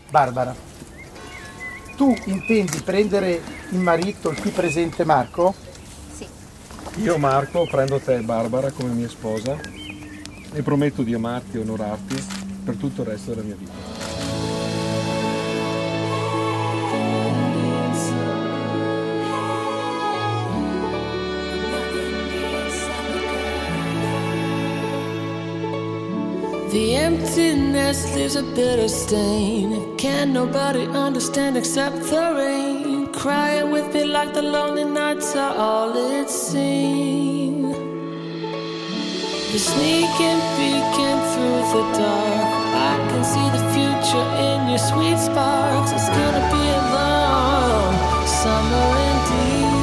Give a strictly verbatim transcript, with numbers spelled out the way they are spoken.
Barbara, tu intendi prendere in marito il qui presente Marco? Sì. Io Marco prendo te Barbara come mia sposa e prometto di amarti e onorarti per tutto il resto della mia vita. The emptiness leaves a bitter stain. Can nobody understand except the rain? Crying with me like the lonely nights are all it seems. You're sneaking, peeking through the dark. I can see the future in your sweet sparks. It's gonna be a long summer indeed.